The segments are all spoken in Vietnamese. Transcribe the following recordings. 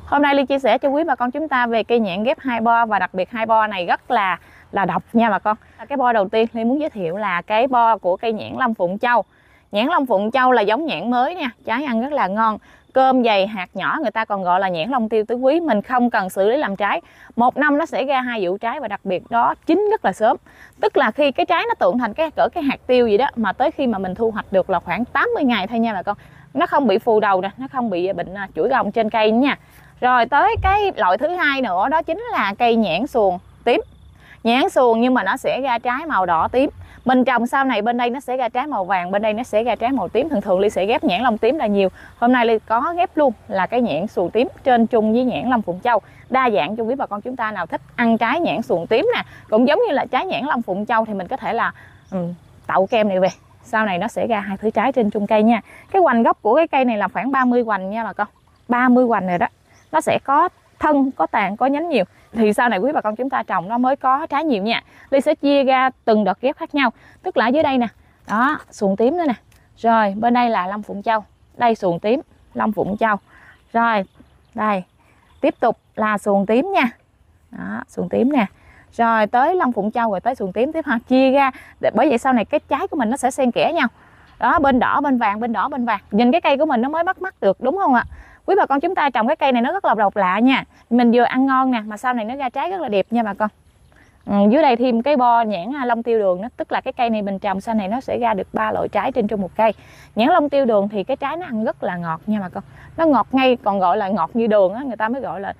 Hôm nay Ly chia sẻ cho quý bà con chúng ta về cây nhãn ghép 2 bo, và đặc biệt 2 bo này rất là độc nha bà con. Cái bo đầu tiên Ly muốn giới thiệu là cái bo của cây nhãn Long Phụng Châu. Nhãn Long Phụng Châu là giống nhãn mới nha, trái ăn rất là ngon, cơm dày, hạt nhỏ, người ta còn gọi là nhãn Long Tiêu tứ quý. Mình không cần xử lý làm trái, một năm nó sẽ ra 2 vụ trái, và đặc biệt đó chín rất là sớm. Tức là khi cái trái nó tượng thành cái hạt tiêu gì đó, mà tới khi mà mình thu hoạch được là khoảng 80 ngày thôi nha bà con. Nó không bị phù đầu nè, nó không bị bệnh chuỗi gồng trên cây nha. Rồi tới cái loại thứ hai nữa, đó chính là cây nhãn xuồng tím. Nhãn xuồng nhưng mà nó sẽ ra trái màu đỏ tím. Mình trồng sau này bên đây nó sẽ ra trái màu vàng, bên đây nó sẽ ra trái màu tím. Thường thường Ly sẽ ghép nhãn Long tím là nhiều. Hôm nay Ly có ghép luôn là cái nhãn xuồng tím trên chung với nhãn Long Phụng Châu. Đa dạng cho quý bà con chúng ta nào thích ăn trái nhãn xuồng tím nè, cũng giống như là trái nhãn Long Phụng Châu, thì mình có thể là tậu kem này về. Sau này nó sẽ ra 2 thứ trái trên chung cây nha. Cái hoành gốc của cái cây này là khoảng 30 hoành nha bà con. 30 hoành rồi đó. Nó sẽ có thân, có tàn, có nhánh nhiều. Thì sau này quý bà con chúng ta trồng nó mới có trái nhiều nha. Ly sẽ chia ra từng đợt ghép khác nhau. Tức là dưới đây nè, đó, xuồng tím nữa nè. Rồi bên đây là Long Phụng Châu. Đây xuồng tím, Long Phụng Châu. Rồi đây, tiếp tục là xuồng tím nha. Đó, xuồng tím nè. Rồi tới Long Phụng Châu, rồi tới xuồng tím tiếp ha. Chia ra, bởi vậy sau này cái trái của mình nó sẽ xen kẽ nhau. Đó, bên đỏ bên vàng, bên đỏ bên vàng. Nhìn cái cây của mình nó mới bắt mắt được, đúng không ạ? Quý bà con chúng ta trồng cái cây này nó rất là độc lạ nha. Mình vừa ăn ngon nè, mà sau này nó ra trái rất là đẹp nha bà con. Dưới đây thêm cái bo nhãn Long Tiêu Đường đó. Tức là cái cây này mình trồng sau này nó sẽ ra được 3 loại trái trên chung một cây. Nhãn Long Tiêu Đường thì cái trái nó ăn rất là ngọt nha bà con. Nó ngọt ngay, còn gọi là ngọt như đường á, người ta mới gọi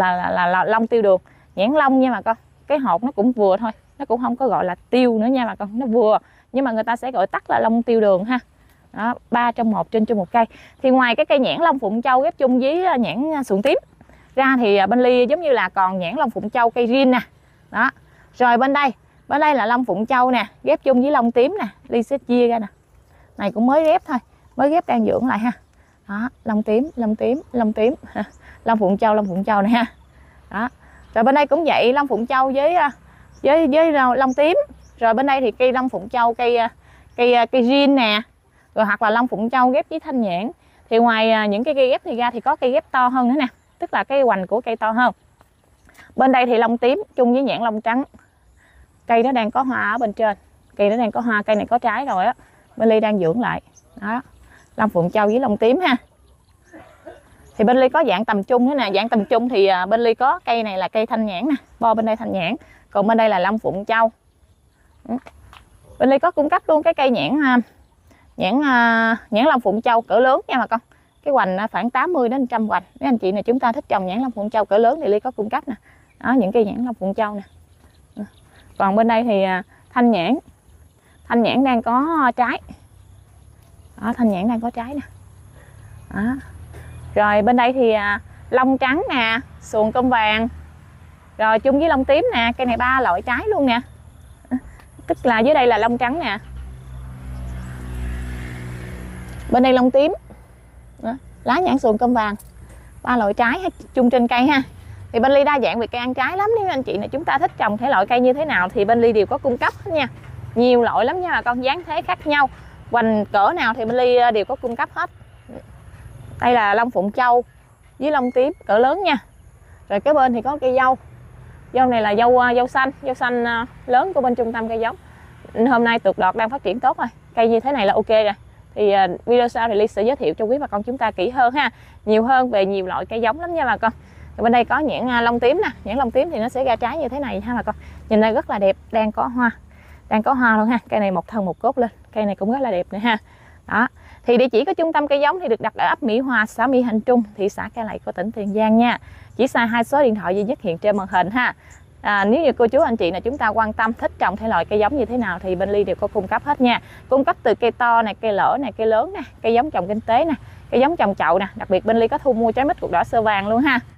là Long Tiêu Đường. Nhãn long nha bà con. Cái hột nó cũng vừa thôi, nó cũng không có gọi là tiêu nữa nha bà con, nó vừa, nhưng mà người ta sẽ gọi tắt là Long Tiêu Đường ha. Đó, 3 trong 1 trên chung một cây. Thì ngoài cái cây nhãn Long Phụng Châu ghép chung với nhãn xuồng tím ra, thì bên Ly giống như là còn nhãn Long Phụng Châu cây riêng nè. Đó. Rồi bên đây là Long Phụng Châu nè, ghép chung với Long tím nè. Ly sẽ chia ra nè. Này cũng mới ghép thôi, mới ghép đang dưỡng lại ha. Đó, Long tím, Long tím, Long tím. Long Phụng Châu này ha. Đó. Rồi bên đây cũng vậy, Long Phụng Châu với Long tím. Rồi bên đây thì cây Long Phụng Châu cây riêng nè. Rồi hoặc là Long Phụng Châu ghép với thanh nhãn. Thì ngoài những cái cây ghép thì ra thì có cây ghép to hơn nữa nè, tức là cái hoành của cây to hơn. Bên đây thì Long tím chung với nhãn Long trắng. Cây nó đang có hoa ở bên trên, cây nó đang có hoa, cây này có trái rồi á. Bên Ly đang dưỡng lại. Đó, Long Phụng Châu với Long tím ha. Thì bên Ly có dạng tầm trung nữa nè. Dạng tầm trung thì bên Ly có cây này là cây thanh nhãn nè, bo bên đây thanh nhãn, còn bên đây là Long Phụng Châu. Bên Ly có cung cấp luôn cái cây nhãn Long Phụng Châu cỡ lớn nha bà con. Cái hoành khoảng 80 đến 100 hoành. Mấy anh chị này chúng ta thích trồng nhãn Long Phụng Châu cỡ lớn thì Ly có cung cấp nè. Đó, những cây nhãn Long Phụng Châu nè. Còn bên đây thì thanh nhãn đang có trái. Đó, thanh nhãn đang có trái nè. Đó. Rồi bên đây thì long trắng nè, xuồng cơm vàng. Rồi chung với long tím nè, cây này 3 loại trái luôn nè. Tức là dưới đây là long trắng nè. Bên đây long tím. Đó, lá nhãn xuồng cơm vàng. 3 loại trái chung trên cây ha. Thì bên Ly đa dạng về cây ăn trái lắm. Nếu anh chị này chúng ta thích trồng thể loại cây như thế nào thì bên Ly đều có cung cấp hết nha. Nhiều loại lắm nha bà con, dáng thế khác nhau, hoành cỡ nào thì bên Ly đều có cung cấp hết. Đây là Long Phụng Châu với Long tím cỡ lớn nha. Rồi cái bên thì có cây dâu. Dâu này là dâu xanh lớn của bên trung tâm cây giống. Hôm nay tược đọt đang phát triển tốt rồi. Cây như thế này là ok rồi. Thì video sau thì Ly sẽ giới thiệu cho quý bà con chúng ta kỹ hơn ha. Nhiều hơn về nhiều loại cây giống lắm nha bà con. Rồi bên đây có nhãn long tím nè. Nhãn long tím thì nó sẽ ra trái như thế này ha bà con. Nhìn đây rất là đẹp, đang có hoa. Đang có hoa luôn ha. Cây này một thân một cốt lên. Cây này cũng rất là đẹp nữa ha. Đó. Thì địa chỉ của trung tâm cây giống thì được đặt ở ấp Mỹ Hòa, xã Mỹ Hạnh Trung, thị xã Cai Lậy của tỉnh Tiền Giang nha. Chỉ xa 2 số điện thoại duy nhất hiện trên màn hình ha. Nếu như cô chú anh chị nào chúng ta quan tâm thích trồng thể loại cây giống như thế nào thì bên Ly đều có cung cấp hết nha. Cung cấp từ cây to này, cây lỡ này, cây lớn nè, cây giống trồng kinh tế nè, cây giống trồng chậu nè. Đặc biệt bên Ly có thu mua trái mít ruột đỏ sơ vàng luôn ha.